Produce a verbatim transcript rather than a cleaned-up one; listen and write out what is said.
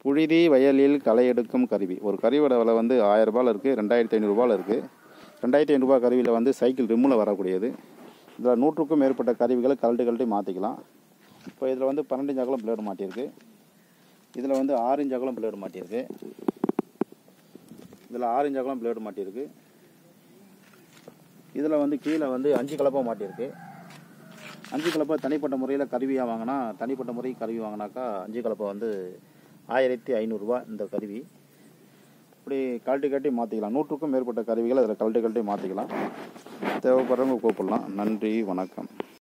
புழுதி வயலில் களை எடுக்கும் கருவி. ஒரு கருவியோட விலை வந்து ஆயிரம் ரூபாயில் இருக்குது, ரெண்டாயிரத்தி ஐநூறுரூபாயில் இருக்குது. ரெண்டாயிரத்தி ஐநூறுரூபா கருவியில் வந்து சைக்கிள் ரிம்மில் வரக்கூடியது. இதில் நூற்றுக்கும் மேற்பட்ட கருவிகளை கழட்டி கழட்டி மாற்றிக்கலாம். இப்போ இதில் வந்து பன்னெண்டு இன்ச் அகலம் பிளேடு மாட்டியிருக்கு. இதில் வந்து ஆறு இன்ச் அகலம் பிளேடு மாட்டியிருக்கு. இதில் ஆறு இன்ச் அகலம் பிளேடு மாட்டியிருக்கு. இதில் வந்து கீழே வந்து அஞ்சு கலப்பாக மாட்டியிருக்கு. அஞ்சு கலப்பை தனிப்பட்ட முறையில் கருவியாக வாங்கினா, தனிப்பட்ட முறை கருவி வாங்கினாக்கா அஞ்சு கலப்பை வந்து ஆயிரத்தி ஐநூறுரூவா இந்த கருவி. இப்படி கழட்டி கழட்டி மாற்றிக்கலாம். நூற்றுக்கும் மேற்பட்ட கருவிகள் அதில் கழட்டி கழட்டி மாற்றிக்கலாம். தேவைப்படுறவங்க கூப்பிடலாம். நன்றி, வணக்கம்.